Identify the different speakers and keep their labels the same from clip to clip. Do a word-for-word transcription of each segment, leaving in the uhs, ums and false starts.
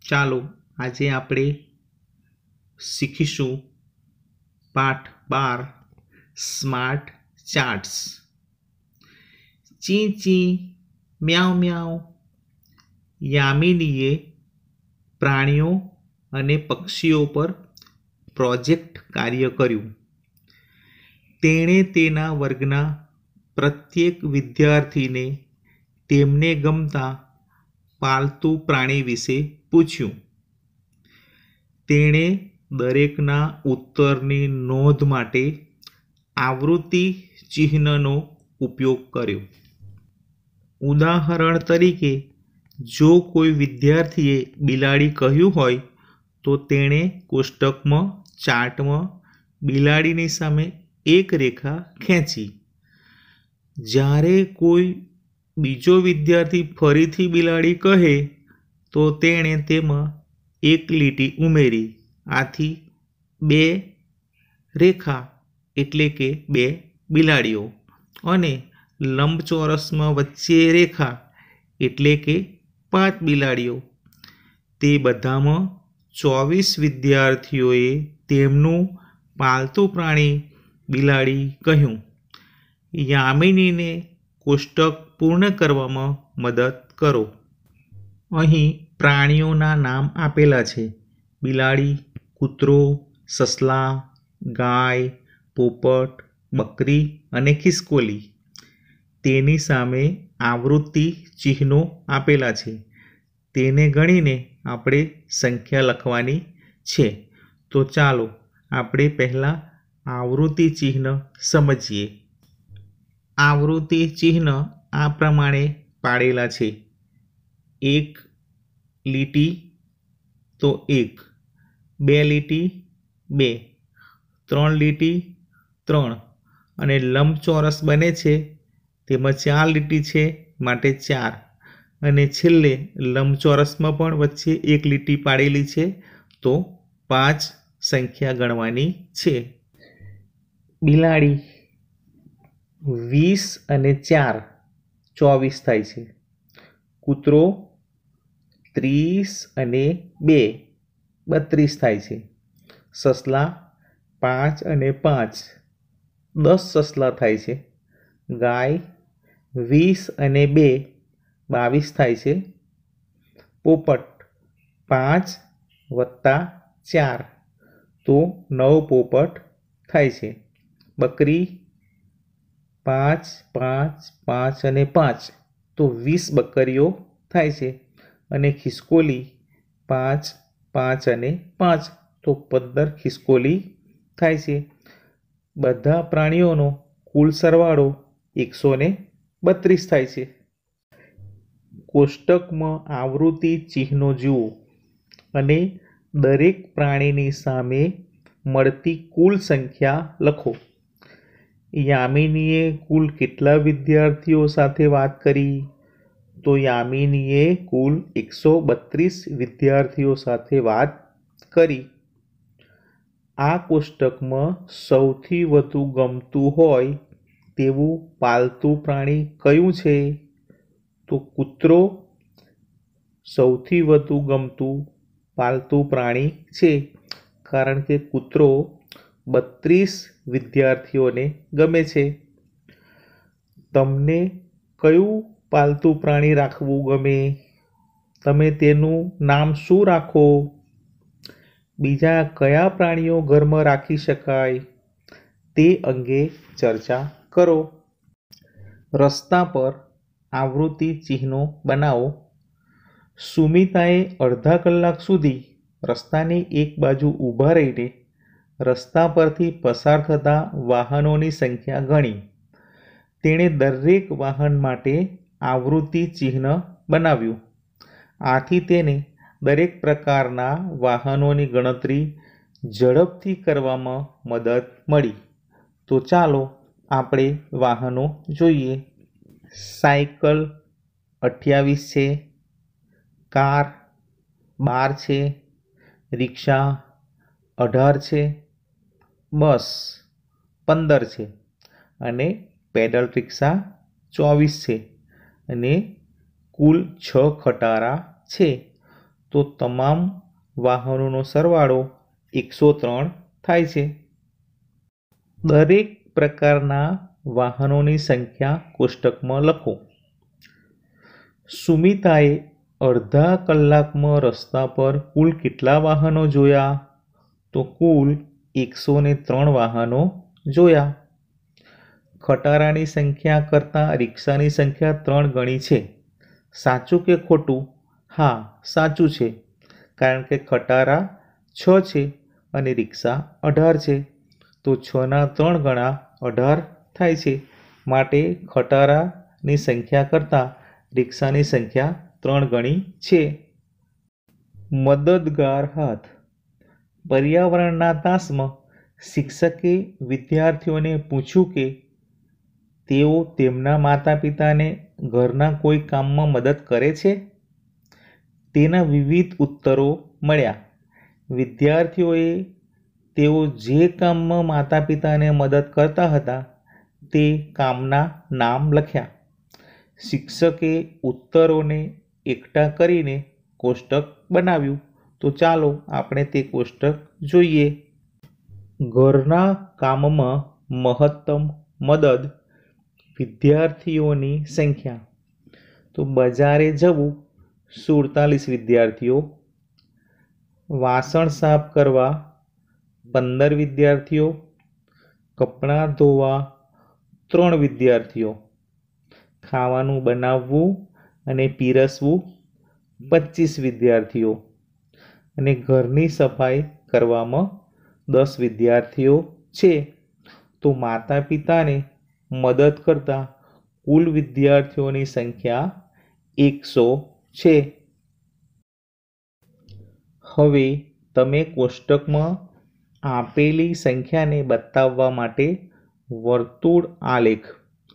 Speaker 1: ચાલો આજે આપણે શીખીશું પાઠ બાર સ્માર્ટ ચાર્ટ્સ. ચી ચી મ્યાઉ મ્યાઉ. યામિનીએ પ્રાણીઓ અને પક્ષીઓ પર પ્રોજેક્ટ કાર્ય કર્યું. તેણે તેના વર્ગના પ્રત્યેક વિદ્યાર્થીને તેમને ગમતા પાલતુ પ્રાણી વિશે પૂછ્યું. તેણે દરેકના ઉત્તરની નોંધ માટે આવૃત્તિ ચિહ્નનો ઉપયોગ કર્યો. ઉદાહરણ તરીકે, જો કોઈ વિદ્યાર્થીએ બિલાડી કહ્યું હોય તો તેણે કોષ્ટકમાં ચાર્ટમાં બિલાડીની સામે એક રેખા ખેંચી. જ્યારે કોઈ બીજો વિદ્યાર્થી ફરીથી બિલાડી કહે તો તેણે તેમાં એક લીટી ઉમેરી. આથી બે રેખા એટલે કે બે બિલાડીઓ અને લંબચોરસમાં વચ્ચે રેખા એટલે કે પાંચ બિલાડીઓ. તે બધામાં ચોવીસ વિદ્યાર્થીઓએ તેમનું પાલતુ પ્રાણી બિલાડી કહ્યું. યામિનીને કોષ્ટક પૂર્ણ કરવામાં મદદ કરો. અહીં પ્રાણીઓના નામ આપેલા છે: બિલાડી, કૂતરો, સસલા, ગાય, પોપટ, બકરી અને ખિસકોલી. તેની સામે આવૃત્તિ ચિહ્નો આપેલા છે. તેને ગણીને આપણે સંખ્યા લખવાની છે. તો ચાલો આપણે પહેલાં આવૃત્તિ ચિહ્ન સમજીએ. આવૃત્તિ ચિહ્ન આ પ્રમાણે પાડેલા છે: એક લીટી તો એક, બે લીટી બે, ત્રણ લીટી ત્રણ, અને લંબચોરસ બને છે તેમાં ચાર લીટી છે માટે ચાર, અને છેલ્લે લંબચોરસમાં પણ વચ્ચે એક લીટી પાડેલી છે તો પાંચ સંખ્યા ગણવાની છે. બિલાડી વીસ અને ચાર ચોવીસ થાય છે. કૂતરો ત્રીસ અને બે બત્રીસ થાય છે. સસલા પાંચ અને પાંચ દસ સસલા થાય છે. ગાય વીસ અને બે બાવીસ થાય છે. પોપટ પાંચ વત્તા ચાર તો નવ પોપટ થાય છે. બકરી પાંચ પાંચ પાંચ અને પાંચ તો વીસ બકરીઓ થાય છે. અને ખિસકોલી પાંચ પાંચ અને પાંચ તો પંદર ખિસકોલી થાય છે. બધા પ્રાણીઓનો કુલ સરવાળો એકસો ને બત્રીસ થાય છે. કોષ્ટકમાં આવૃત્તિ ચિહ્નો જુઓ અને દરેક પ્રાણીની સામે મળતી કુલ સંખ્યા લખો. યામિનીએ કુલ કેટલા વિદ્યાર્થીઓ સાથે વાત કરી? તો યામિનીએ કુલ એકસો બત્રીસ વિદ્યાર્થીઓ સાથે વાત કરી. આ કોષ્ટકમાં સૌથી વધુ ગમતું હોય તેવું પાલતુ પ્રાણી કયું છે? તો કૂતરો સૌથી વધુ ગમતું પાલતુ પ્રાણી છે, કારણ કે કૂતરો બત્રીસ વિદ્યાર્થીઓને ગમે છે. તમને કયું પાલતુ પ્રાણી રાખવું ગમે? તમે તેનું નામ શું રાખો? બીજા કયા પ્રાણીઓ ઘરમાં રાખી શકાય તે અંગે ચર્ચા કરો. રસ્તા પર આવૃત્તિ ચિહ્નો બનાવો. સુમિતાએ અડધા કલાક સુધી રસ્તાની એક બાજુ ઊભા રહીને રસ્તા પરથી પસાર થતા વાહનોની સંખ્યા ગણી. તેણે દરેક વાહન માટે આવૃત્તિ ચિહ્ન બનાવ્યું. આથી તેને દરેક પ્રકારના વાહનોની ગણતરી ઝડપથી કરવામાં મદદ મળી. તો ચાલો આપણે વાહનો જોઈએ. સાયકલ અઠ્યાવીસ છે, કાર બાર છે, રિક્ષા અઢાર છે, બસ પંદર છે, અને પેડલ રિક્ષા ચોવીસ છે, અને કુલ છ ખટારા છે. તો તો તમામ વાહનોનો સરવાળો એકસો ત્રણ થાય છે. દરેક પ્રકારના વાહનોની સંખ્યા કોષ્ટકમાં લખો. સુમિતાએ અડધા કલાકમાં રસ્તા પર કુલ કેટલા વાહનો જોયા? તો કુલ એકસો ને ત્રણ વાહનો જોયા. ખટારાની સંખ્યા કરતાં રિક્ષાની સંખ્યા ત્રણ ગણી છે. સાચું કે ખોટું? હા, સાચું છે, કારણ કે ખટારા છ છે અને રિક્ષા અઢાર છે, તો છના ત્રણ ગણા અઢાર થાય છે. માટે ખટારાની સંખ્યા કરતાં રિક્ષાની સંખ્યા ત્રણ ગણી છે. મદદગાર હાથ. પર્યાવરણના તાસમાં શિક્ષકે વિદ્યાર્થીઓને પૂછ્યું કે તેઓ તેમના માતા પિતાને ઘરના કોઈ કામમાં મદદ કરે છે? તેના વિવિધ ઉત્તરો મળ્યા. વિદ્યાર્થીઓએ તેઓ જે કામમાં માતા પિતાને મદદ કરતા હતા તે કામના નામ લખ્યા. શિક્ષકે ઉત્તરોને એકઠા કરીને કોષ્ટક બનાવ્યું. તો ચાલો આપણે તે કોષ્ટક જોઈએ. ઘરના કામમાં મહત્તમ મદદ વિદ્યાર્થીઓની સંખ્યા. તો બજારે જવું સુડતાલીસ વિદ્યાર્થીઓ, વાસણ સાફ કરવા પંદર વિદ્યાર્થીઓ, કપડાં ધોવા ત્રણ વિદ્યાર્થીઓ, ખાવાનું બનાવવું અને પીરસવું પચીસ વિદ્યાર્થીઓ અને ઘરની સફાઈ કરવામાં દસ વિદ્યાર્થીઓ છે. તો માતા પિતાને મદદ કરતા કુલ વિદ્યાર્થીઓની સંખ્યા એકસો છે. હવે તમે કોષ્ટકમાં આપેલી સંખ્યાને બતાવવા માટે વર્તુળ આલેખ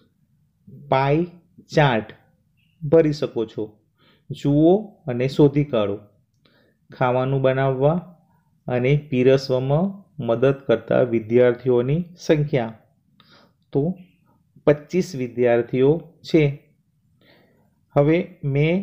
Speaker 1: પાઈ ચાર્ટ ભરી શકો છો. જુઓ અને શોધી કાઢો. ખાવાનું બનાવવા અને પીરસવામાં મદદ કરતા વિદ્યાર્થીઓની સંખ્યા. તો પચીસ વિદ્યાર્થીઓ છે. હવે મેં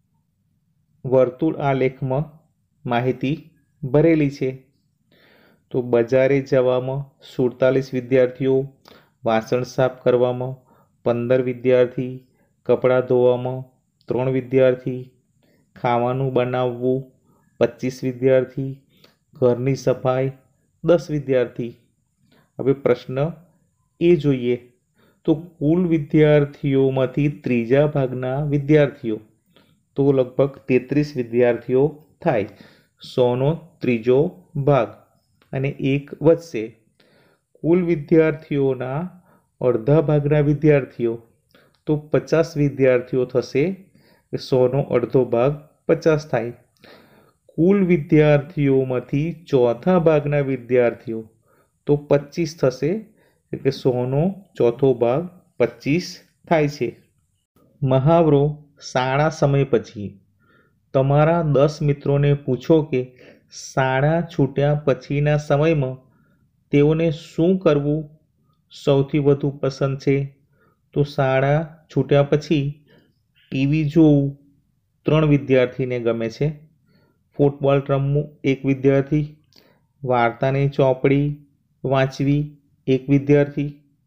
Speaker 1: વર્તુળ આલેખમાં માહિતી ભરેલી છે. તો બજારે જવામાં સુડતાલીસ વિદ્યાર્થીઓ, વાસણ સાફ કરવામાં પંદર વિદ્યાર્થી, કપડાં ધોવામાં ત્રણ વિદ્યાર્થી, ખાવાનું બનાવવું પચીસ વિદ્યાર્થી, ઘરની સફાઈ દસ વિદ્યાર્થી. હવે પ્રશ્ન એ જોઈએ તો કુલ વિદ્યાર્થીઓમાંથી ત્રીજા ભાગના વિદ્યાર્થીઓ તો લગભગ તેત્રીસ વિદ્યાર્થીઓ થાય. સોનો ત્રીજો ભાગ અને એક વધશે. કુલ વિદ્યાર્થીઓના અડધા ભાગના વિદ્યાર્થીઓ તો પચાસ વિદ્યાર્થીઓ થશે. સોનો અડધો ભાગ પચાસ થાય. કુલ વિદ્યાર્થીઓમાંથી ચોથા ભાગના વિદ્યાર્થીઓ તો પચીસ થશે, એટલે સોનો ચોથો ભાગ પચીસ થાય છે. મહાવરો. શાળા સમય પછી તમારા દસ મિત્રોને પૂછો કે શાળા છૂટ્યા પછીના સમયમાં તેઓને શું કરવું સૌથી વધુ પસંદ છે? તો શાળા છૂટ્યા પછી ટીવી જોવું ત્રણ વિદ્યાર્થીને ગમે છે, ફૂટબોલ રમવું એક વિદ્યાર્થી, વાર્તાની ચોપડી વાંચવી એક વિદ્યાર્થી,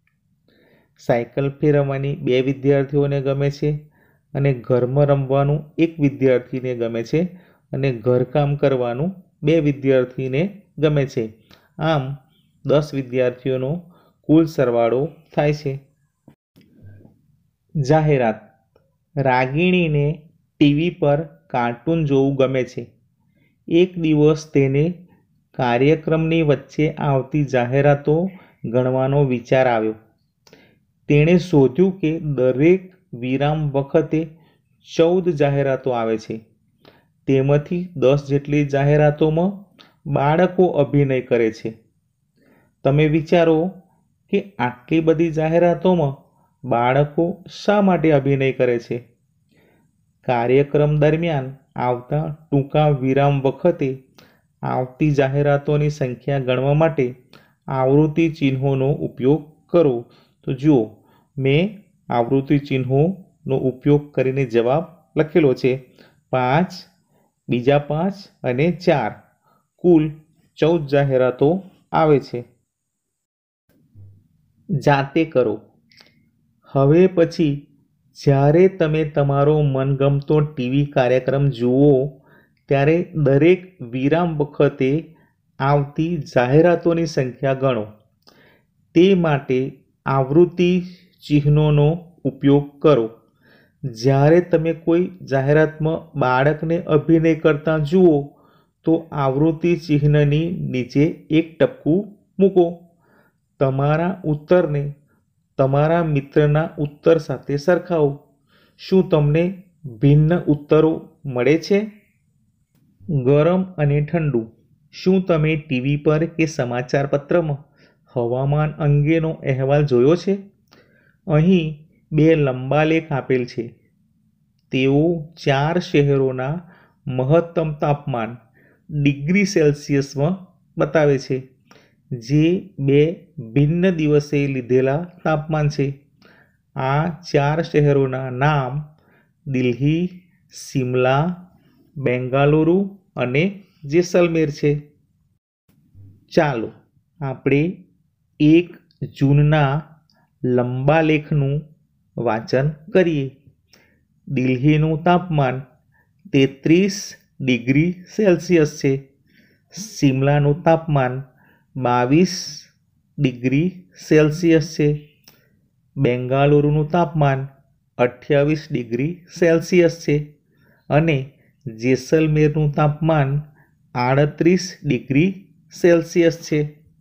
Speaker 1: સાયકલ ફેરવવાની બે વિદ્યાર્થીઓને ગમે છે અને ઘરમાં રમવાનું એક વિદ્યાર્થીને ગમે છે અને ઘરકામ કરવાનું બે વિદ્યાર્થીને ગમે છે. આમ દસ વિદ્યાર્થીઓનો કુલ સરવાળો થાય છે. જાહેરાત. રાગિણીને ટીવી પર કાર્ટૂન જોવું ગમે છે. એક દિવસ તેને કાર્યક્રમની વચ્ચે આવતી જાહેરાતો ગણવાનો વિચાર આવ્યો. તેણે શોધ્યું કે દરેક વિરામ વખતે ચૌદ જાહેરાતો આવે છે. તેમાંથી દસ જેટલી જાહેરાતોમાં બાળકો અભિનય કરે છે. તમે વિચારો કે આટલી બધી જાહેરાતોમાં બાળકો શા માટે અભિનય કરે છે? કાર્યક્રમ દરમિયાન આવતા ટૂંકા વિરામ વખતે આવતી જાહેરાતોની સંખ્યા ગણવા માટે આવૃત્તિ ચિહ્નોનો ઉપયોગ કરો. તો જુઓ, મેં આવૃત્તિ ચિહ્નોનો ઉપયોગ કરીને જવાબ લખેલો છે. પાંચ, બીજા પાંચ અને ચાર, કુલ ચૌદ જાહેરાતો આવે છે. જાતે કરો. હવે પછી જ્યારે તમે તમારો મનગમતો ટીવી કાર્યક્રમ જુઓ ત્યારે દરેક વિરામ વખતે આવતી જાહેરાતોની સંખ્યા ગણો. તે માટે આવૃત્તિ ચિહ્નોનો ઉપયોગ કરો. જ્યારે તમે કોઈ જાહેરાતમાં બાળકને અભિનય કરતા જુઓ તો આવૃત્તિ ચિહ્નની નીચે એક ટપકું મૂકો. તમારા ઉત્તરને તમારા મિત્રના ઉત્તર સાથે સરખાવો. શું તમને ભિન્ન ઉત્તરો મળે છે? ગરમ અને ઠંડુ. શું તમે ટીવી પર કે સમાચાર પત્રમાં હવામાન અંગેનો અહેવાલ જોયો છે? અહીં બે લંબા લેખ આપેલ છે. તેઓ ચાર શહેરોના મહત્તમ તાપમાન ડિગ્રી સેલ્સિયસમાં બતાવે છે, જે બે ભિન્ન દિવસે લીધેલા તાપમાન છે. આ ચાર શહેરોના નામ દિલ્હી, સિમલા, બેંગાલુરુ અને જેસલમેર છે. ચાલો આપણે એક જૂનના લંબા લેખનું વાંચન કરીએ. દિલ્હીનું તાપમાન તેત્રીસ ડિગ્રી સેલ્સિયસ છે. સિમલાનું તાપમાન બાવીસ ડિગ્રી સેલ્સિયસ છે. બેંગાલુરુનું તાપમાન અઠ્યાવીસ ડિગ્રી સેલ્સિયસ છે અને જેસલમેરનું તાપમાન આડત્રીસ ડિગ્રી સેલ્સિયસ છે.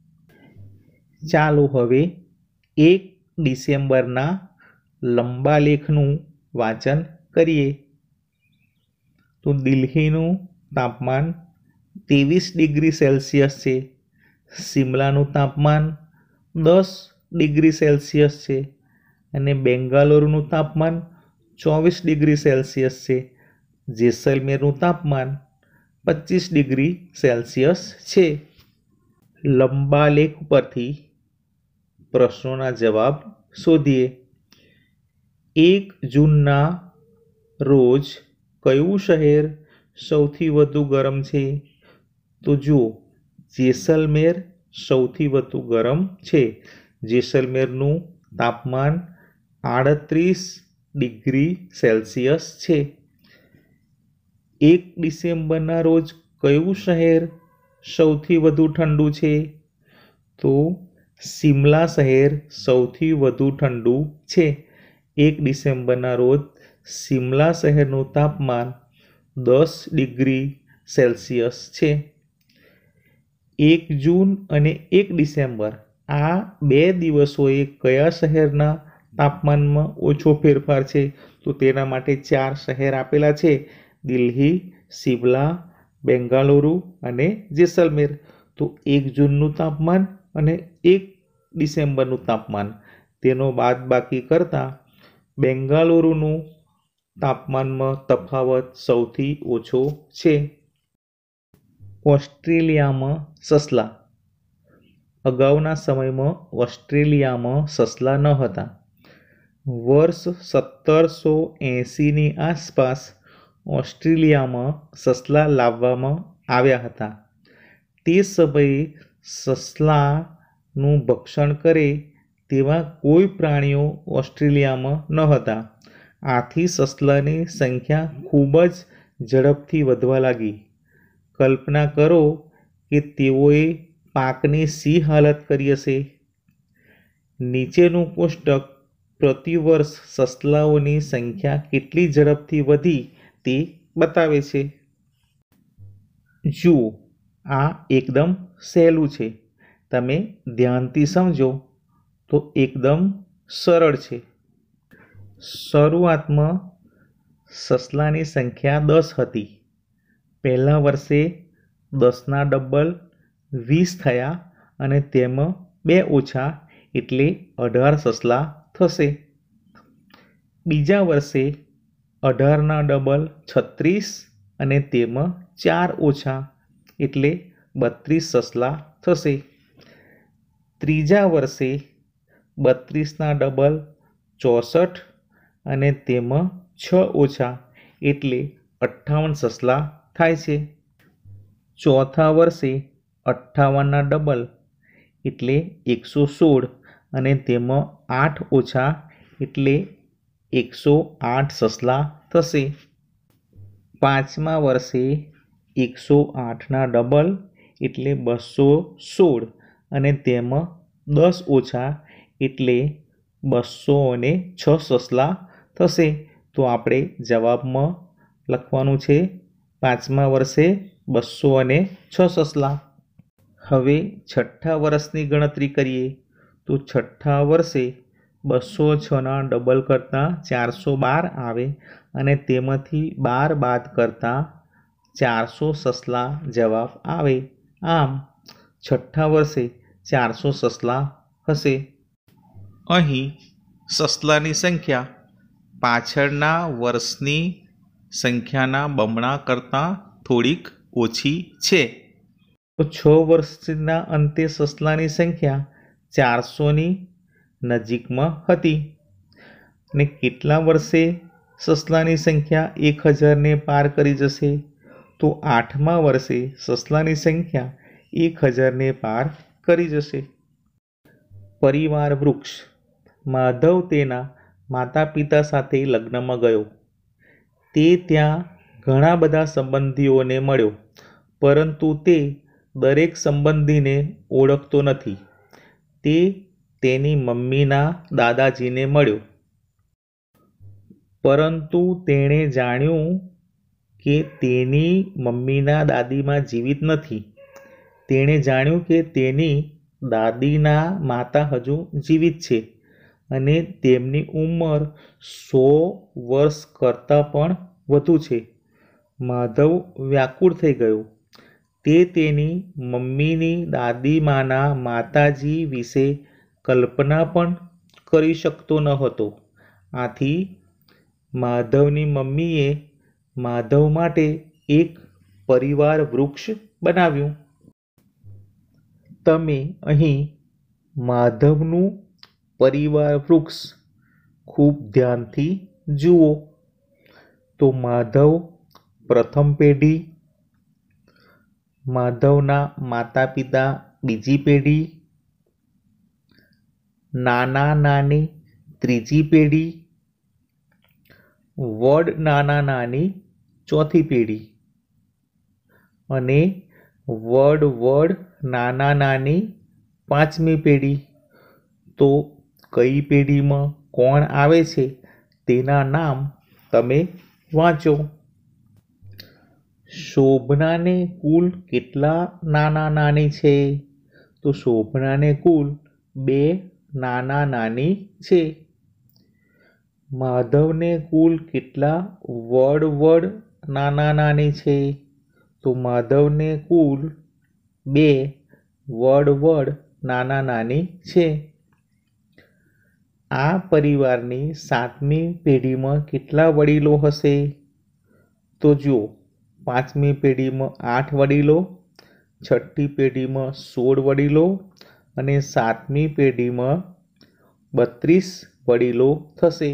Speaker 1: ચાલો હવે એક ડિસેમ્બરના લંબા લેખનું વાંચન કરીએ. તો દિલ્હીનું તાપમાન ત્રેવીસ ડિગ્રી સેલ્સિયસ છે. સિમલાનું તાપમાન દસ ડિગ્રી સેલ્સિયસ છે અને બેંગાલુરુનું તાપમાન ચોવીસ ડિગ્રી સેલ્સિયસ છે. જેસલમેરનું તાપમાન પચીસ ડિગ્રી સેલ્સિયસ છે. લંબા લેખ પરથી પ્રશ્નોના જવાબ શોધીએ. એક જૂનના રોજ કયું શહેર સૌથી વધુ ગરમ છે? તો જુઓ, જેસલમેર સૌથી વધુ ગરમ છે. જેસલમેરનું તાપમાન આડત્રીસ ડિગ્રી સેલ્સિયસ છે. એક ડિસેમ્બરના રોજ કયું શહેર સૌથી વધુ ઠંડુ છે? તો સિમલા શહેર સૌથી વધુ ઠંડુ છે. એક ડિસેમ્બરના રોજ સિમલા શહેરનું તાપમાન દસ ડિગ્રી સેલ્સિયસ છે. એક જૂન અને એક ડિસેમ્બર આ બે દિવસોએ કયા શહેરના તાપમાનમાં ઓછો ફેરફાર છે? તો તેના માટે ચાર શહેર આપેલા છે: દિલ્હી, સિમલા, બેંગાલુરુ અને જેસલમેર. તો એક જૂનનું તાપમાન અને એક ડિસેમ્બરનું તાપમાન તેનો બાદબાકી કરતાં બેંગાલુરુનું તાપમાનમાં તફાવત સૌથી ઓછો છે. ઓસ્ટ્રેલિયામાં સસલા. અગાઉના સમયમાં ઓસ્ટ્રેલિયામાં સસલા ન હતા. વર્ષ સત્તરસો એંસીની આસપાસ ઓસ્ટ્રેલિયામાં સસલા લાવવામાં આવ્યા હતા. તે સમયે સસલાનું ભક્ષણ કરે તેવા કોઈ પ્રાણીઓ ઓસ્ટ્રેલિયામાં ન હતા. આથી સસલાની સંખ્યા ખૂબ જ ઝડપથી વધવા લાગી. કલ્પના કરો કે તેઓએ પાકની શી હાલત કરી હશે. નીચેનું કોષ્ટક પ્રતિવર્ષ સસલાઓની સંખ્યા કેટલી ઝડપથી વધી તે બતાવે છે. જુઓ, આ એકદમ સહેલું છે. તમે ધ્યાનથી સમજો તો એકદમ સરળ છે. શરૂઆતમાં સસલાની સંખ્યા દસ હતી. પહેલા વર્ષે દસના ડબલ વીસ થયા અને તેમાં બે ઓછા એટલે અઢાર સસલા થશે. બીજા વર્ષે અઢારના ડબલ છત્રીસ અને તેમાં ચાર ઓછા એટલે બત્રીસ સસલા થશે. ત્રીજા વર્ષે બત્રીસના ડબલ ચોસઠ અને તેમાં છ ઓછા એટલે અઠ્ઠાવન સસલા થાય છે. ચોથા વર્ષે અઠ્ઠાવનના ડબલ એટલે એકસો સોળ અને તેમાં આઠ ઓછા એટલે એકસો આઠ સસલા થશે. પાંચમા વર્ષે એકસો આઠના ડબલ એટલે બસો સોળ અને તેમાં દસ ઓછા એટલે બસો અને છ સસલા થશે. તો આપણે જવાબમાં લખવાનું છે પાંચમા વર્ષે બસો અને છ સસલા. હવે છઠ્ઠા વર્ષની ગણતરી કરીએ તો છઠ્ઠા વર્ષે બસો છના ડબલ કરતાં ચારસો બાર આવે અને તેમાંથી બાર બાદ કરતાં ચારસો સસલા જવાબ આવે. આમ છઠ્ઠા વર્ષે ચારસો સસલા હશે. અહીં સસલાની સંખ્યા પાછળના વર્ષની સંખ્યાના બમણા કરતાં થોડીક ઓછી છે. તો છ વર્ષના અંતે સસલાની સંખ્યા ચારસોની નજીકમાં હતી અને કેટલા વર્ષે સસલાની સંખ્યા એક હજારને પાર કરી જશે? તો આઠમા વર્ષે સસલાની સંખ્યા એક હજારને પાર કરી જશે. પરિવાર વૃક્ષ. માધવ તેના માતા પિતા સાથે લગ્નમાં ગયો. તે ત્યાં ઘણા બધા સંબંધીઓને મળ્યો, પરંતુ તે દરેક સંબંધીને ઓળખતો નથી. તે તેની મમ્મીના દાદાજીને મળ્યો, પરંતુ તેણે જાણ્યું કે તેની મમ્મીના દાદીમા જીવિત નથી. તેણે જાણ્યું કે તેની દાદીના માતા હજુ જીવિત છે અને તેમની ઉંમર સો વર્ષ કરતાં પણ વધુ છે. માધવ વ્યાકુળ થઈ ગયો. તે તેની મમ્મીની દાદીમાના માતાજી વિશે કલ્પના પણ કરી શકતો ન હતો. આથી માધવની મમ્મીએ માધવ માટે એક પરિવાર વૃક્ષ બનાવ્યું. તમે અહીં માધવનું પરિવાર વૃક્ષ ખૂબ ધ્યાનથી જુઓ. તો માધવ પ્રથમ પેઢી, માધવના માતા પિતા બીજી પેઢી, નાના નાની ત્રીજી પેઢી, વડ નાના નાની ચોથી પેઢી અને વડ વડ નાના નાની પાંચમી પેઢી. તો કઈ પેઢીમાં કોણ આવે છે તેના નામ તમે વાંચો. શોભનાને કુલ કેટલા નાના નાની છે? તો શોભનાને કુલ બે નાના નાની છે. માધવને કુલ કેટલા વડ વડ નાના નાની છે? તો માધવને કુલ બે વડ વડ નાના નાની છે. આ પરિવારની સાતમી પેઢીમાં કેટલા વડીલો હશે? તો જુઓ, પાંચમી પેઢીમાં આઠ વડીલો, છઠ્ઠી પેઢીમાં સોળ વડીલો અને સાતમી પેઢીમાં બત્રીસ વડીલો થશે.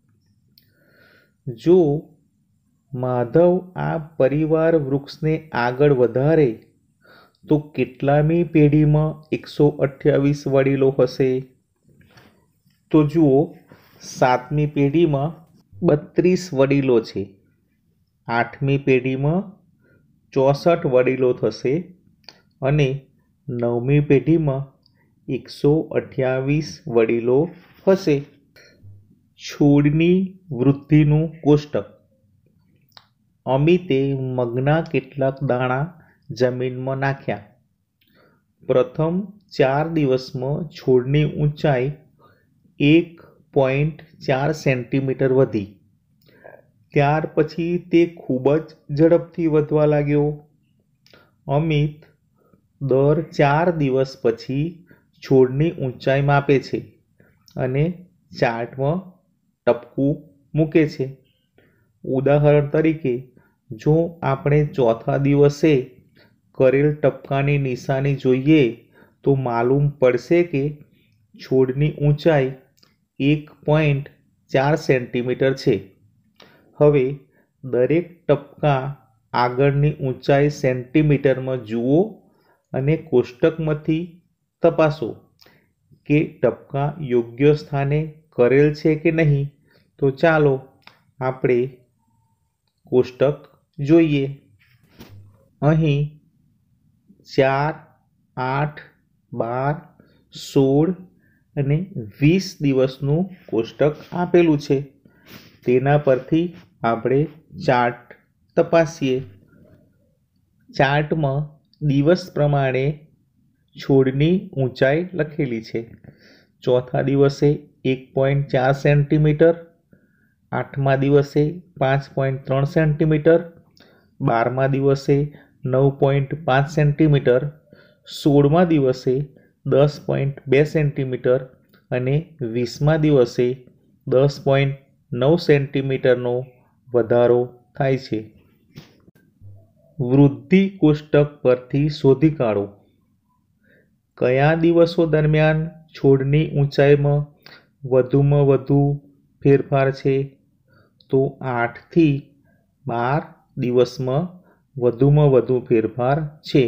Speaker 1: જો માધવ આ પરિવાર વૃક્ષને આગળ વધારે તો કેટલામી પેઢીમાં એકસો અઠ્યાવીસ વડીલો હશે? તો જુઓ, સાતમી પેઢીમાં બત્રીસ વડીલો છે. આઠમી પેઢીમાં ચોસઠ વડીલો થશે અને નવમી પેઢીમાં એકસો અઠ્યાવીસ વડીલો હશે. છોડની વૃદ્ધિનું કોષ્ટક. અમિતે મગના કેટલાક દાણા જમીનમાં નાખ્યા. પ્રથમ ચાર દિવસમાં છોડની ઊંચાઈ એક પોઈન્ટ ચાર સેન્ટીમીટર વધી. ત્યાર પછી તે ખૂબ જ ઝડપથી વધવા લાગ્યો. અમિત દર ચાર દિવસ પછી છોડની ઊંચાઈ માપે છે અને ચાર્ટમાં ટપકું મૂકે છે. ઉદાહરણ તરીકે, જો આપણે ચોથા દિવસે કરેલ ટપકાની નિશાની જોઈએ તો માલુમ પડશે કે છોડની ઊંચાઈ એક પોઈન્ટ ચાર સેન્ટીમીટર છે. હવે દરેક ટપકા આગળની ઊંચાઈ સેન્ટીમીટરમાં જુઓ અને કોષ્ટકમાંથી તપાસો કે ટપકા યોગ્ય સ્થાને કરેલ છે કે નહીં. તો ચાલો આપણે કોષ્ટક જોઈએ. અહીં ચાર, આઠ, બાર, સોળ અને વીસ દિવસનું કોષ્ટક આપેલું છે. તેના પરથી આપણે ચાર્ટ તપાસીએ. ચાર્ટમાં દિવસ પ્રમાણે છોડની ઊંચાઈ લખેલી છે. ચોથા દિવસે એક પોઈન્ટ ચાર સેન્ટીમીટર, આઠમા દિવસે પાંચ પોઈન્ટ ત્રણ સેન્ટીમીટર, બારમા દિવસે નવ પોઈન્ટ પાંચ સેન્ટીમીટર, સોળમા દિવસે દસ પોઈન્ટ બે સેન્ટીમીટર અને વીસમા દિવસે દસ પોઈન્ટ નવ સેન્ટીમીટરનો વધારો થાય છે. વૃદ્ધિ કોષ્ટક પરથી શોધી કાઢો કયા દિવસો દરમિયાન છોડની ઊંચાઈમાં વધુમાં વધુ ફેરફાર છે. તો આઠથી બાર દિવસમાં વધુમાં વધુ ફેરફાર છે.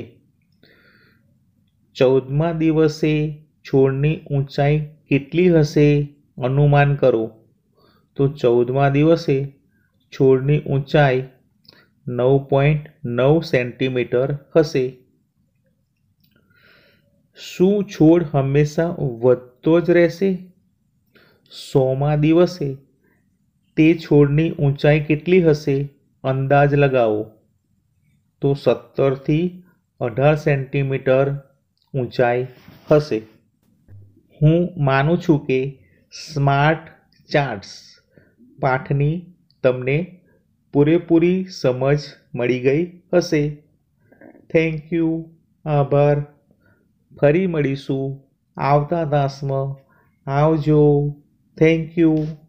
Speaker 1: ચૌદમા દિવસે છોડની ઊંચાઈ કેટલી હશે અનુમાન કરો. તો ચૌદમા દિવસે છોડની ઊંચાઈ નવ પોઈન્ટ નવ સેન્ટીમીટર હશે. શું છોડ હંમેશા વધતો જ રહેશે? સોમા દિવસે તે છોડની ઊંચાઈ કેટલી હશે અંદાજ લગાવો. તો સત્તરથી અઢાર સેન્ટીમીટર ઊંચાઈ હશે. હું માનું છું કે સ્માર્ટ ચાર્ટ્સ પાઠની તમને પૂરેપૂરી સમજ મળી ગઈ હશે. Thank you. આભાર. ફરી મળીશું આવતા તાસમાં. આવજો. Thank you.